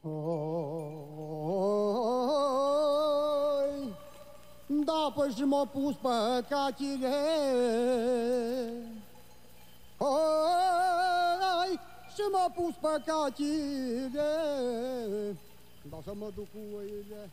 Oi, da, păi și m-a pus păcatile. Oi, și m-a pus păcatile. Da, să mă duc cu oile.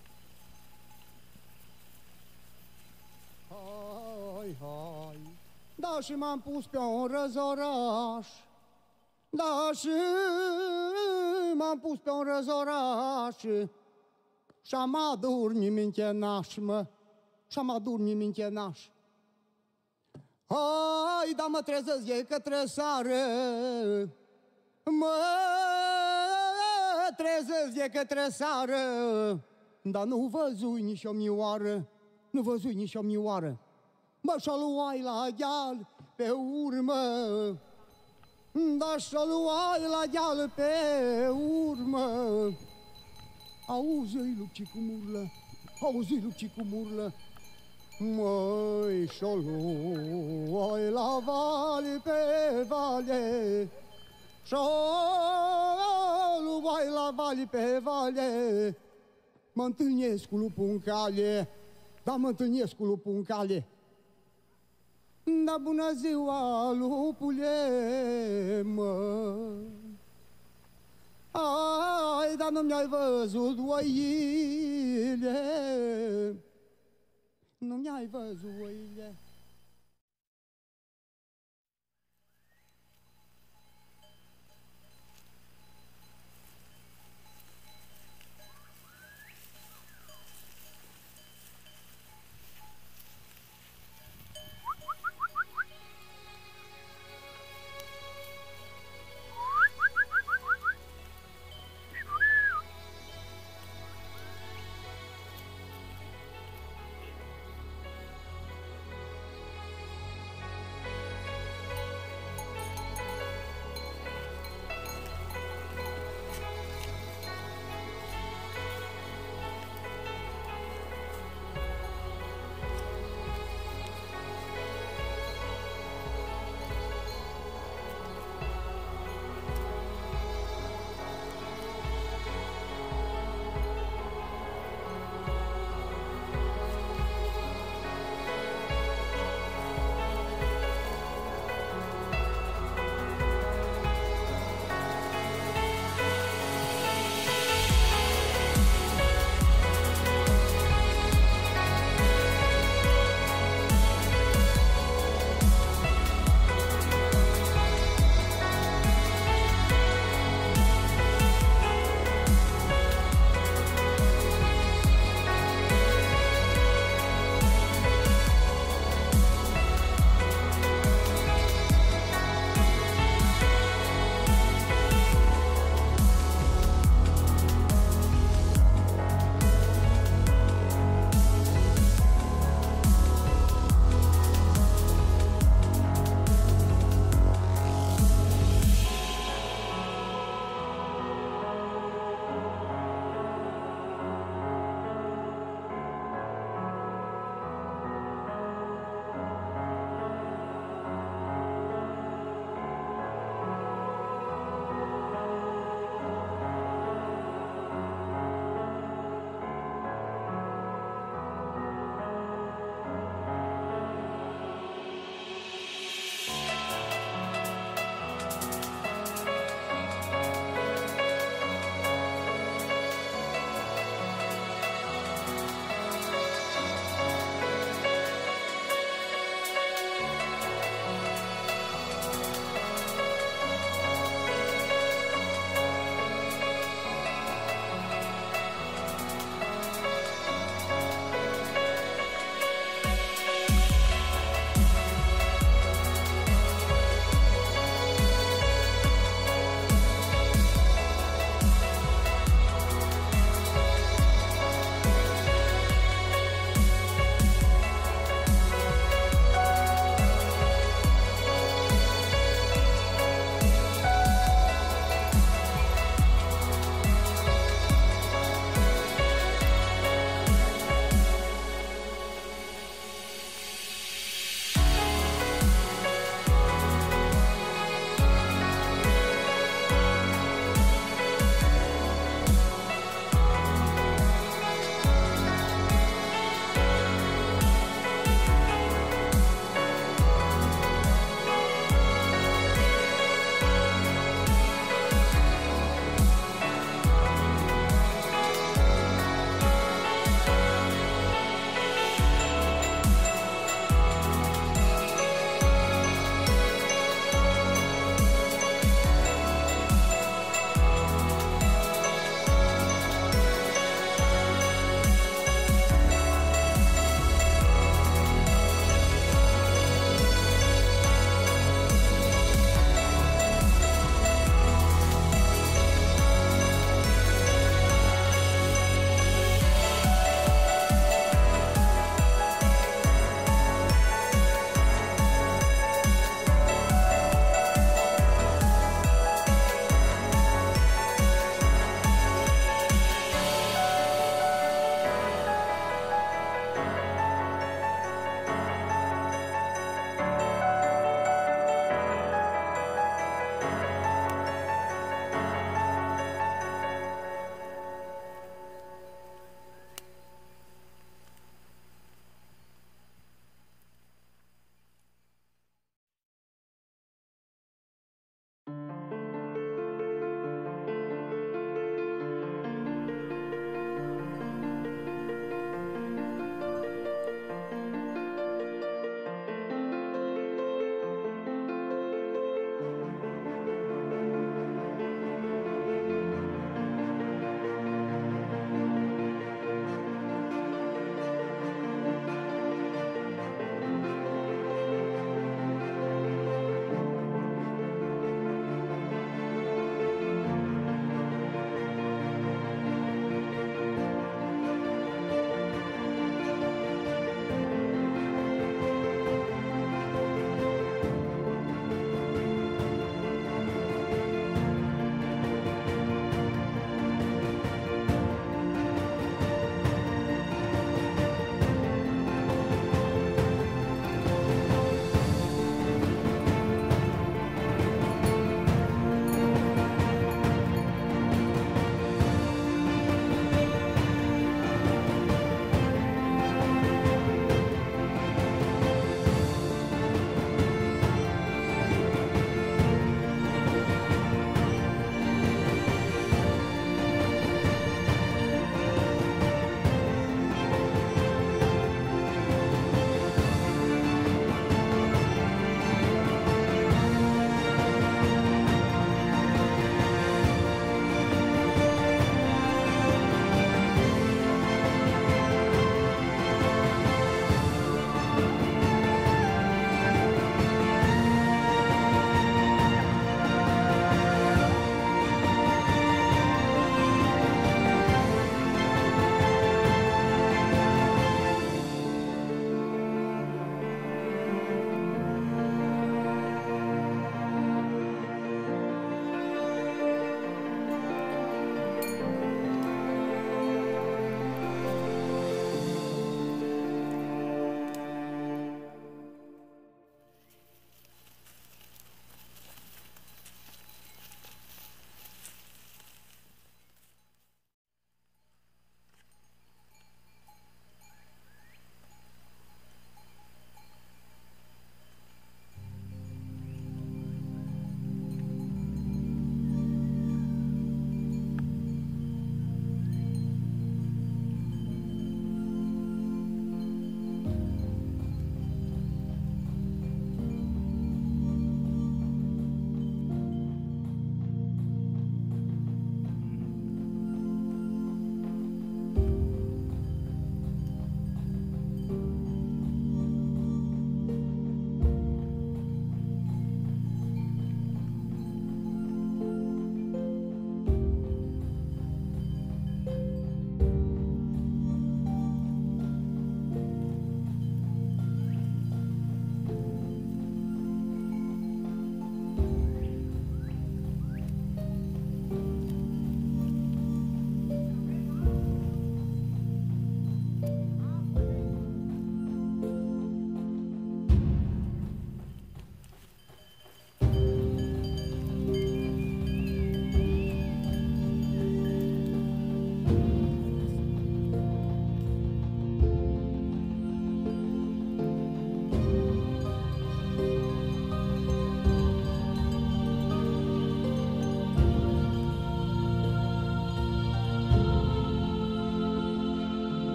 Hai, hai. Da, și m-am pus pe un răzoraș. Da, și m-am pus pe un răzoraș. Și-am adormit minchenaș, mă. Și-am adormit minchenaș. Hai, da, mă trezesc ei către sară. Mă trezesc ei către sară. Dar nu văzui nici o mioară. Nu văzui nici o mioară. Mă, și-o luai la gheal pe urmă. Da, și-o luai la gheal pe urmă. Auzi-i lupci cum urlă. Auzi-i lupci cum urlă. Măi, și-o luai la vale pe vale. Și-o luai la vale pe vale. Mă întâlnesc cu lupul în cale. Da, mă întâlnesc cu lupul în cale. Da, bună ziua, lupule, mă. Ai, dar nu mi-ai văzut oile. Nu mi-ai văzut oile.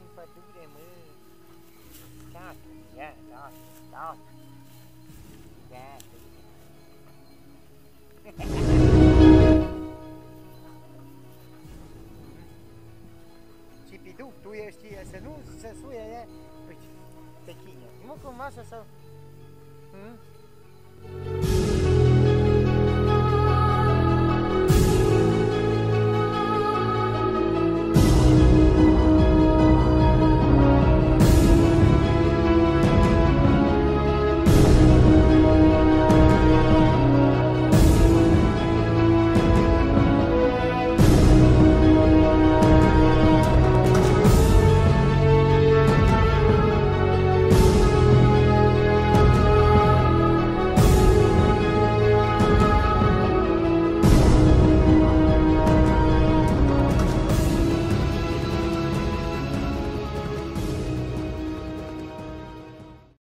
în pădure, mă. Tată, ia, tată, tată. Tată. Cipiduc, tu ești, să nu se suie, uite, te chine. Nu cumva să...